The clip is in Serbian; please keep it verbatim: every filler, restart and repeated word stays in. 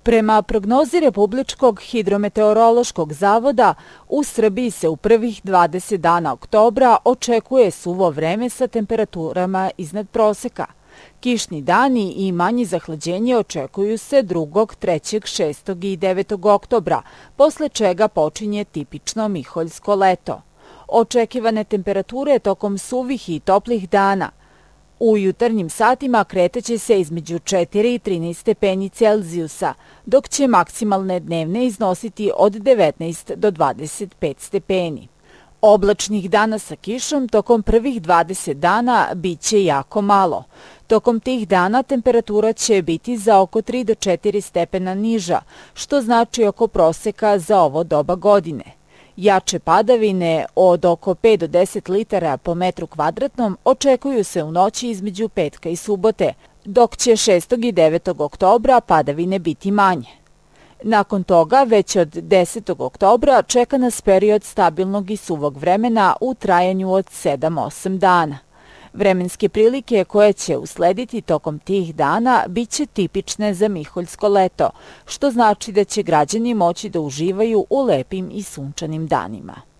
Prema prognozi Republičkog hidrometeorološkog zavoda, u Srbiji se u prvih dvadeset dana oktobra očekuje suvo vreme sa temperaturama iznad proseka. Kišni dani i manje zahlađenje očekuju se drugog, trećeg, šestog i devetog oktobra, posle čega počinje tipično miholjsko leto. Očekivane temperature tokom suvih i toplih dana u jutarnjim satima kretaće se između četiri i trinaest stepeni Celzijusa, dok će maksimalne dnevne iznositi od devetnaest do dvadeset pet stepeni. Oblačnih dana sa kišom tokom prvih dvadeset dana biće jako malo. Tokom tih dana temperatura će biti za oko tri do četiri stepena niža, što znači oko proseka za ovo doba godine. Jače padavine od oko pet do deset litara po metru kvadratnom očekuju se u noći između petka i subote, dok će šestog i devetog oktobra padavine biti manje. Nakon toga, već od desetog oktobra, čeka nas period stabilnog i suvog vremena u trajanju od sedam do osam dana. Vremenske prilike koje će uslediti tokom tih dana biće tipične za miholjsko leto, što znači da će građani moći da uživaju u lepim i sunčanim danima.